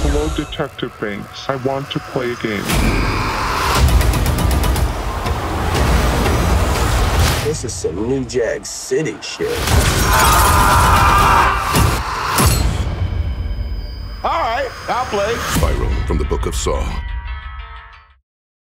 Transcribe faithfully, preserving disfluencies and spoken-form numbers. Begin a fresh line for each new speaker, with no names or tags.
Hello, Detective Banks. I want to play a game.
This is some New Jack City shit.
All right, I'll play.
Spiral from the Book of Saw.